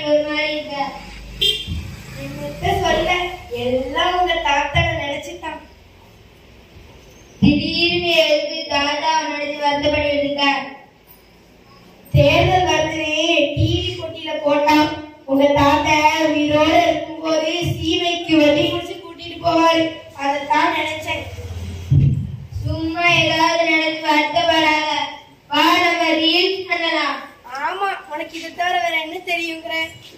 ஒரு மாதிரி இருக்க. சொல்ல எல்லாம் உங்க தாத்தாவை நினைச்சுட்டான். திடீர்னு எதுக்கு தாத்தா நினைச்சு வருத்தப்பட்டு இருக்க? தேர்தல் வருதுன்னு டிவி போட்டியில போட்டான். உங்க தாத்தா உயிரோட இருக்கும்போது சீமைக்கு வண்டி முடிச்சு கூட்டிட்டு போவாரு. அதைத்தான் நினைச்சேன். சும்மா ஏதாவது நினைச்சு வருத்தப்படாத. வா, நம்ம ரீல்ஸ் பண்ணலாம். ஆமா, உனக்கு இது தவிர வேற என்ன தெரியுங்கிற?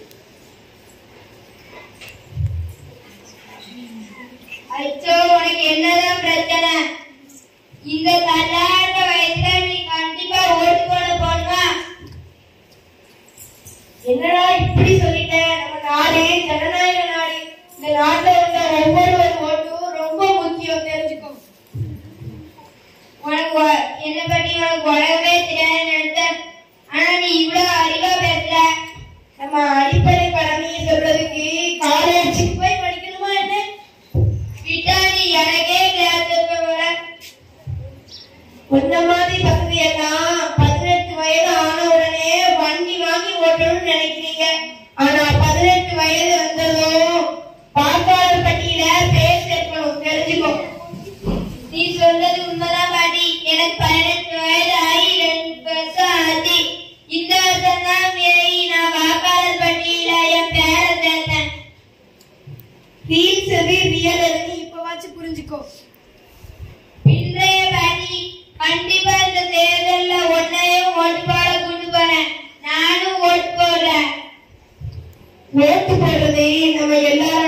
அச்சோ, உனக்கு என்னதான் பிரச்சனை? இந்த தள்ளாட்ட வயசுல நீ கண்டிப்பா ஓட்டு போட போடுவா. என்னடா இப்படி சொல்லிட்ட? நம்ம நாடு ஜனநாயக நாடு. இந்த நாட்டில் உள்ள ஒவ்வொரு ஓட்டும் ரொம்ப முக்கியம், தெரிஞ்சுக்கோ. உனக்கு என்ன பத்தி உனக்கு உலகமே தெரியாது நினைச்சேன். ஆனா நீ இவ்வளவு அறிவா பேசல. நம்ம அடிப்படை கடமையை சொல்றதுக்கு காலேஜுக்கு போய் படிக்கணுமா என்ன? விட்டா நீ எனக்கே கிளாஸ் இருக்க போற. உன்ன மாதிரி பசங்க எல்லாம் 18 வயது ஆன உடனே வண்டி வாங்கி ஓட்டணும்னு நினைக்கிறீங்க. ஆனா 18 வயது வந்ததும் வாக்காளர் பட்டியல பேர் சேர்க்கணும், தெரிஞ்சுக்கோ. நீ சொல்றது உண்மைதான் பாட்டி. எனக்கு 18 வயது ஆகி 2 வருஷம் ஆச்சு. இந்த வருஷம் தான் நான் வாக்காளர் பட்டியல என் பேரை சேர்த்தேன். ரீல்ஸ் எது ரியல் எதுன்னு இப்பவாச்சும் புரிஞ்சுக்கோ. இன்றைய பாட்டி, கண்டிப்பா இந்த தேர்தல்ல ஒன்னையும் ஓட்டு போட கொண்டு போறேன். நானும் ஓட்டு போடுறேன். ஓட்டு போடுறது நம்ம எல்லாரும்